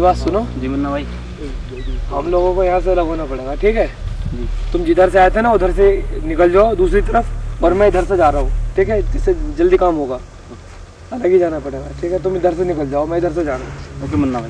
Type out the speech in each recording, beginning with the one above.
बात सुनो जी मुन्ना भाई, हम लोगों को यहाँ से लगवाना पड़ेगा, ठीक है? जी तुम जिधर से आए थे ना उधर से निकल जाओ दूसरी तरफ, और मैं इधर से जा रहा हूँ, ठीक है? जिससे जल्दी काम होगा। अलग ही जाना पड़ेगा, ठीक है? तुम इधर से निकल जाओ, मैं इधर से जा रहा हूँ। ओके मुन्ना भाई।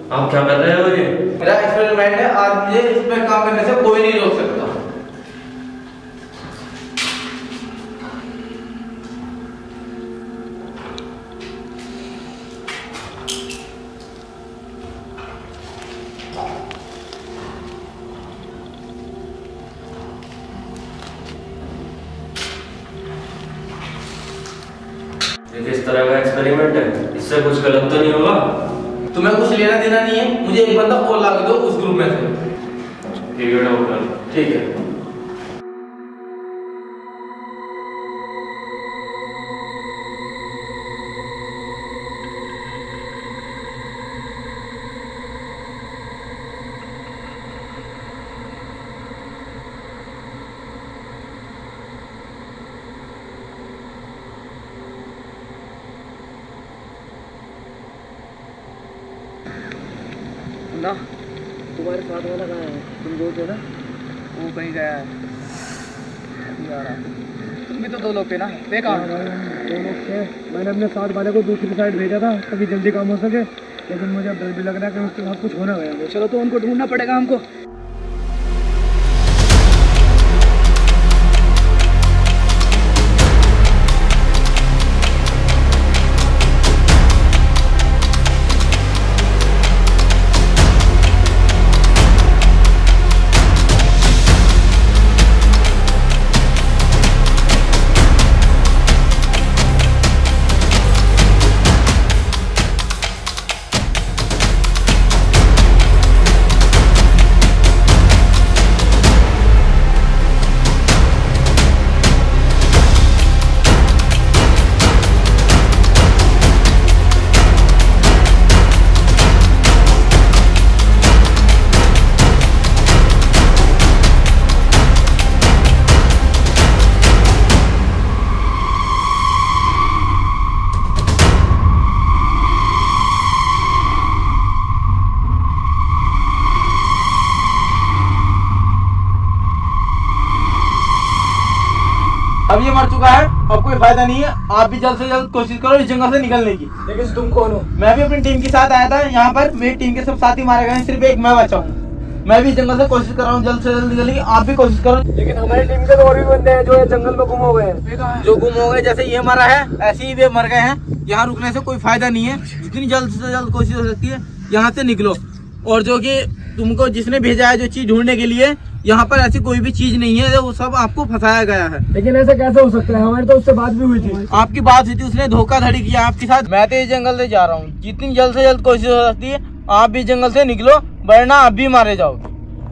आप क्या कर रहे हो ये? मेरा एक्सपेरिमेंट है, आज मुझे इस पे काम करने से कोई नहीं रोक सकता। ये किस तरह का एक्सपेरिमेंट है? इससे कुछ गलत तो नहीं होगा? तुम्हें कुछ लेना देना नहीं है, मुझे एक बंदा और ला के दो उस ग्रुप में से। ठीक है डॉक्टर। ठीक है। ना तुम्हारे साथ वाला कहाँ है? तुम दो थे ना, वो कहीं गया है, अभी आ रहा। तुम भी तो दो लोग थे ना, थे कहाँ? दो लोग थे। मैंने अपने साथ वाले को दूसरी साइड भेजा था ताकि जल्दी काम हो सके, लेकिन मुझे अब डर भी लग रहा है कि उसके साथ कुछ होना गया। चलो तो उनको ढूंढना पड़ेगा हमको। अब ये मर चुका है, अब कोई फायदा नहीं है। आप भी जल्द से जल्द कोशिश करो इस जंगल से निकलने की। लेकिन तुम कौन हो? मैं भी अपनी टीम के साथ आया था यहाँ पर, मेरी टीम के सब साथी मारे गए, सिर्फ एक मैं बचा हूँ। मैं भी इस जंगल से कोशिश कर रहा हूँ जल्द से जल्द निकलने की, आप भी कोशिश करो। लेकिन हमारी टीम के तो और भी बंदे हैं जो जंगल में गुम हो गए हैं। जो गुम हो गए, जैसे ये मरा है ऐसे ही वे मर गए हैं। यहाँ रुकने से कोई फायदा नहीं है, जितनी जल्द से जल्द कोशिश हो सकती है यहाँ से निकलो। और जो कि तुमको जिसने भेजा है जो चीज ढूंढने के लिए, यहाँ पर ऐसी कोई भी चीज नहीं है, वो सब आपको फंसाया गया है। लेकिन ऐसा कैसे हो सकता है? हमारी तो उससे बात भी हुई थी। आपकी बात हुई थी, उसने धोखाधड़ी किया आपके साथ। मैं तो इस जंगल से जा रहा हूँ, जितनी जल्द से जल्द कोशिश हो सकती है आप भी जंगल से निकलो, वरना आप भी मारे जाओगे।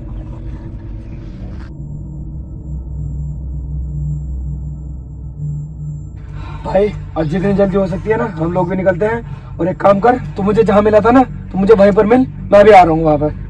भाई अब जितनी जल्दी हो सकती है ना हम लोग भी निकलते हैं। और एक काम कर, तू मुझे जहाँ मिला था ना, तू मुझे वहीं पर मिल, मैं भी आ रहा हूँ वहाँ पर।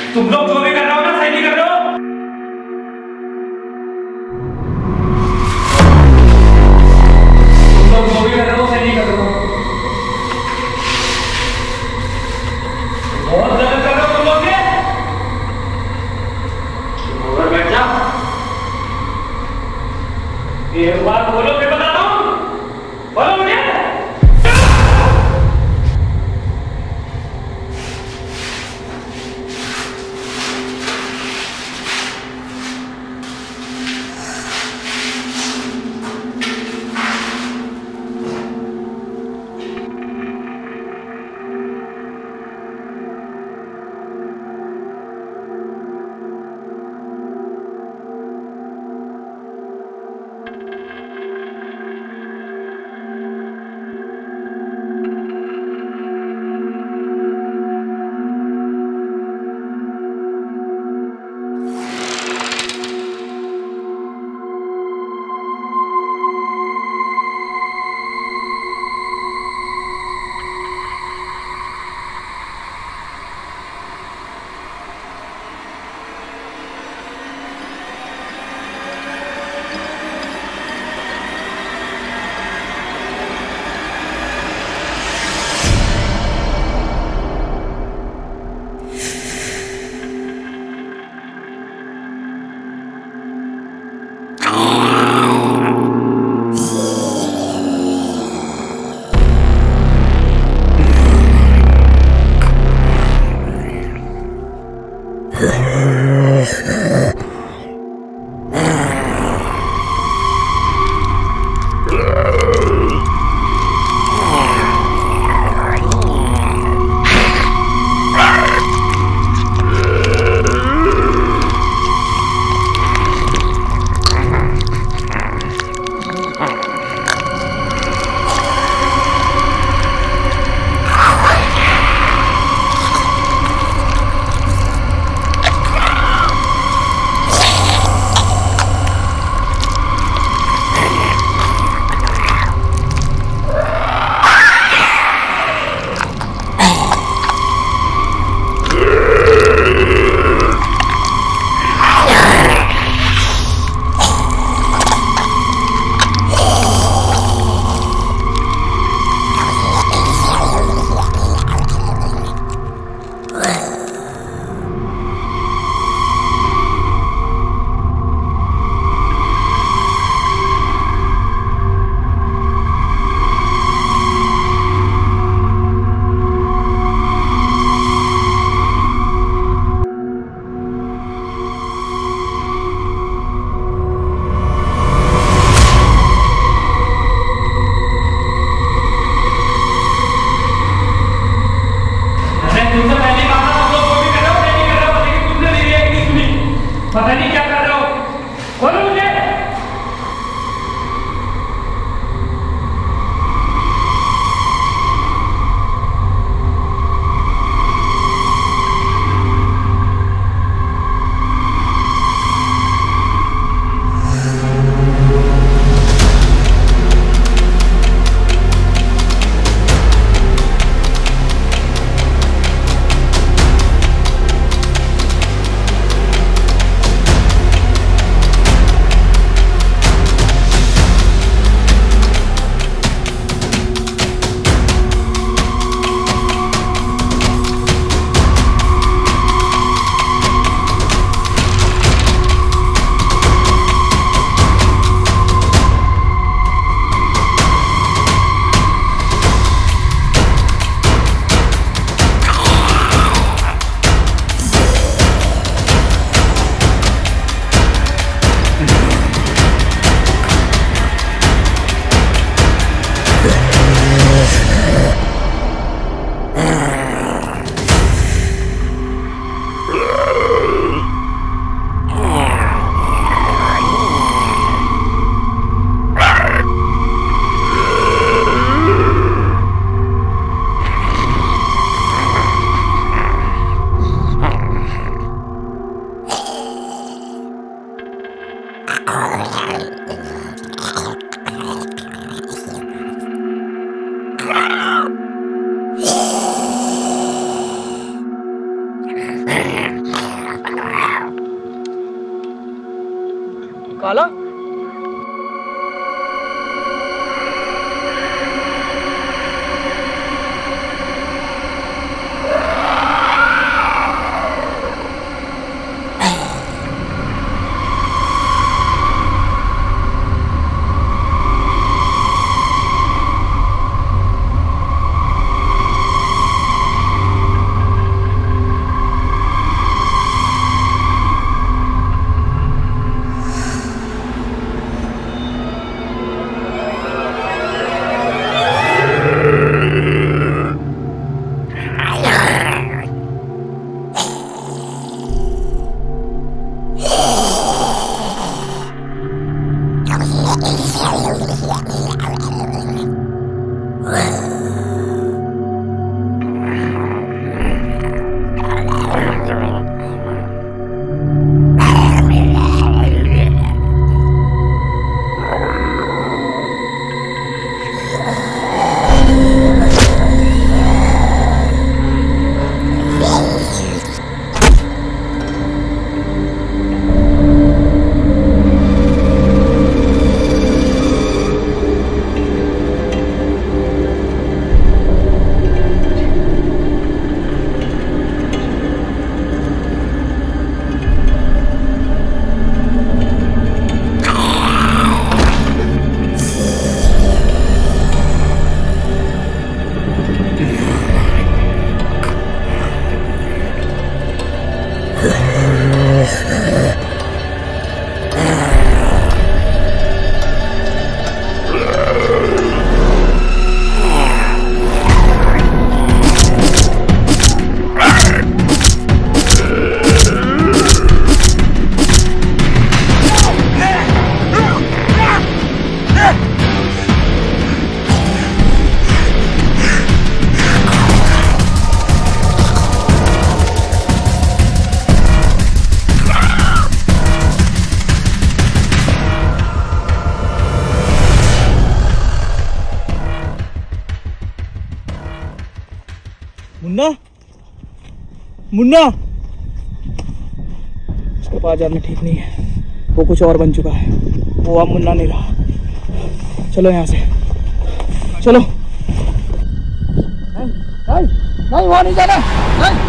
तुम लोग जो भी कर रहे हो ना सही नहीं कर रहे हो। तुम लोग जो भी कर रहे हो सही नहीं कर रहे हो। बहुत गलत कर रहे हो तुम लोग ये। ऊपर बैठ जा। एक बात बोलो फिर बताता हूँ। बोलो मुझे। पता नहीं क्या कर रहे हो, बोलो मुझे। मुन्ना, मुन्ना, उसके पास जाना ठीक नहीं है, वो कुछ और बन चुका है, वो अब मुन्ना नहीं रहा। चलो यहाँ से, चलो। नहीं, नहीं, वहाँ नहीं जाना, नहीं।